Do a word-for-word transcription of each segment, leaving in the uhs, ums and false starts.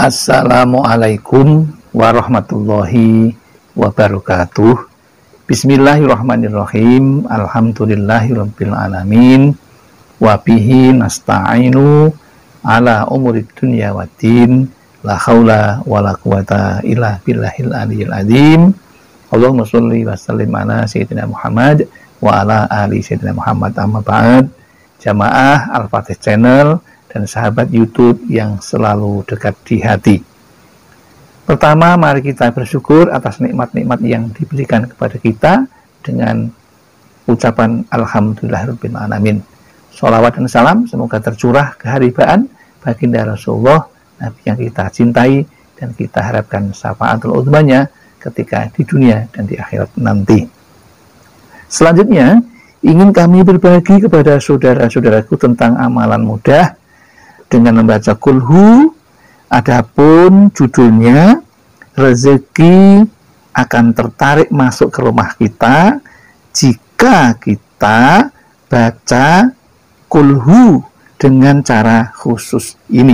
Assalamualaikum warahmatullahi wabarakatuh. Bismillahirrahmanirrahim. Alhamdulillahirabbil alamin. Wa bihi nasta'inu ala umurid dunya waddin. La haula wala quwata illa billahil aliyil azim. Allahumma sholli wa sallim ala sayyidina Muhammad wa ala ali sayyidina Muhammad. Amma ba'd. Jamaah Al-Fatih Channel dan sahabat YouTube yang selalu dekat di hati. Pertama, mari kita bersyukur atas nikmat-nikmat yang diberikan kepada kita dengan ucapan Alhamdulillahirabbil alamin. Sholawat dan salam semoga tercurah keharibaan baginda Rasulullah, Nabi yang kita cintai dan kita harapkan syafaatul uzmanya ketika di dunia dan di akhirat nanti. Selanjutnya, ingin kami berbagi kepada saudara-saudaraku tentang amalan mudah dengan membaca kulhu. Adapun judulnya, rezeki akan tertarik masuk ke rumah kita jika kita baca kulhu dengan cara khusus ini.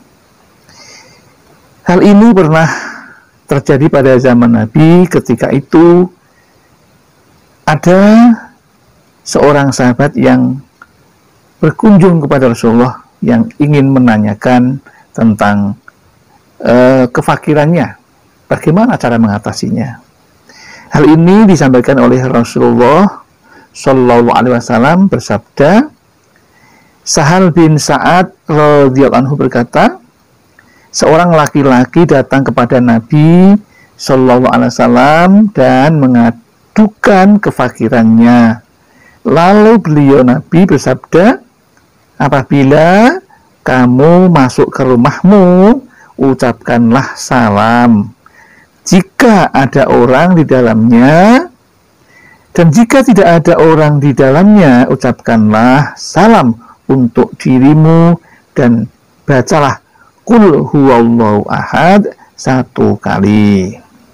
Hal ini pernah terjadi pada zaman Nabi. Ketika itu ada seorang sahabat yang berkunjung kepada Rasulullah yang ingin menanyakan tentang uh, kefakirannya, bagaimana cara mengatasinya. Hal ini disampaikan oleh Rasulullah Shallallahu Alaihi Wasallam bersabda. Sahal bin Sa'ad radhiyallahu anhu berkata, seorang laki-laki datang kepada Nabi Shallallahu Alaihi Wasallam dan mengadukan kefakirannya. Lalu beliau Nabi bersabda, apabila kamu masuk ke rumahmu, ucapkanlah salam jika ada orang di dalamnya, dan jika tidak ada orang di dalamnya, ucapkanlah salam untuk dirimu dan bacalah Qul huwallahu ahad satu kali.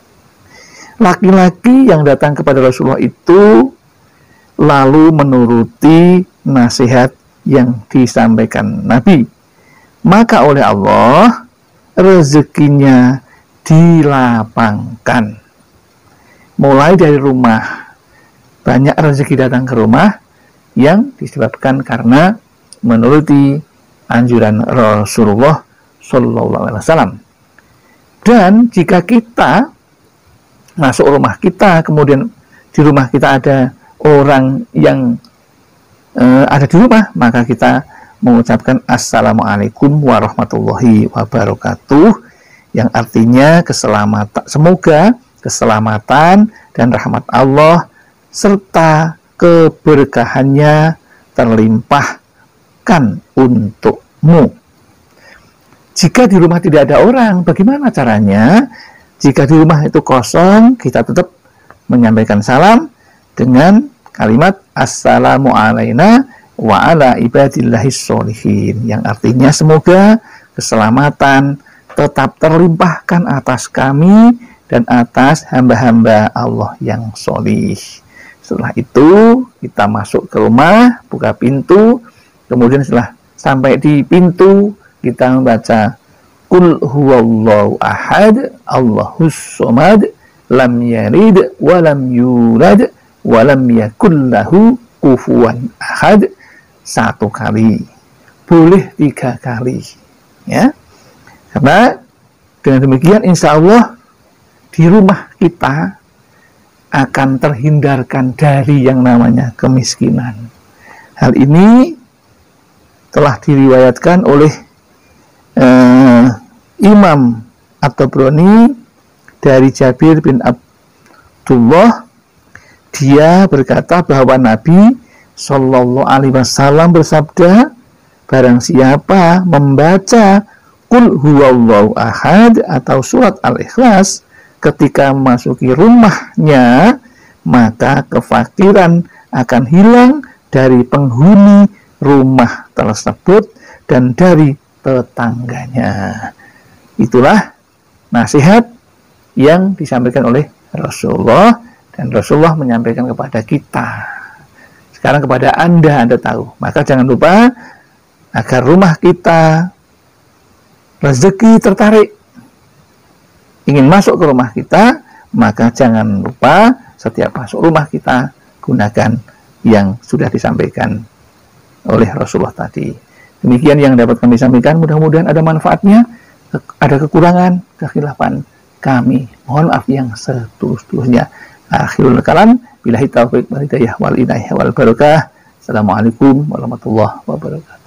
Laki-laki yang datang kepada Rasulullah itu lalu menuruti nasihat yang disampaikan Nabi. Maka oleh Allah rezekinya dilapangkan. Mulai dari rumah, banyak rezeki datang ke rumah yang disebabkan karena menuruti anjuran Rasulullah Shallallahu Alaihi Wasallam. Dan jika kita masuk rumah kita, kemudian di rumah kita ada orang yang uh, ada di rumah, maka kita mengucapkan Assalamualaikum warahmatullahi wabarakatuh, yang artinya keselamatan, semoga keselamatan dan rahmat Allah serta keberkahannya terlimpahkan untukmu. Jika di rumah tidak ada orang, bagaimana caranya? Jika di rumah itu kosong, kita tetap menyampaikan salam dengan kalimat Assalamu alayna wa ala ibadillahis sholihin, yang artinya semoga keselamatan tetap terlimpahkan atas kami dan atas hamba-hamba Allah yang sholih. Setelah itu kita masuk ke rumah, buka pintu, kemudian setelah sampai di pintu kita membaca Qul huwallahu ahad Allahus somad lam yalid wa lam yulad walam yakullahu kufuwan ahad satu kali, boleh tiga kali, ya. Karena dengan demikian insya Allah di rumah kita akan terhindarkan dari yang namanya kemiskinan. Hal ini telah diriwayatkan oleh eh, Imam At-Tabrani dari Jabir bin Abdullah. Dia berkata bahwa Nabi Shallallahu Alaihi Wasallam bersabda, barang siapa membaca Qul huwallahu ahad atau surat Al-Ikhlas ketika memasuki rumahnya, maka kefakiran akan hilang dari penghuni rumah tersebut dan dari tetangganya. Itulah nasihat yang disampaikan oleh Rasulullah, dan Rasulullah menyampaikan kepada kita. Sekarang kepada Anda, Anda tahu. Maka jangan lupa agar rumah kita rezeki tertarik ingin masuk ke rumah kita, maka jangan lupa setiap masuk rumah kita gunakan yang sudah disampaikan oleh Rasulullah tadi. Demikian yang dapat kami sampaikan, mudah-mudahan ada manfaatnya. Ada kekurangan, kekhilafan, kami mohon maaf yang setulus-tulusnya. Akhirul kalam, billahi taufiq wal hidayah wal inayah wal barakah. Assalamualaikum warahmatullahi wabarakatuh.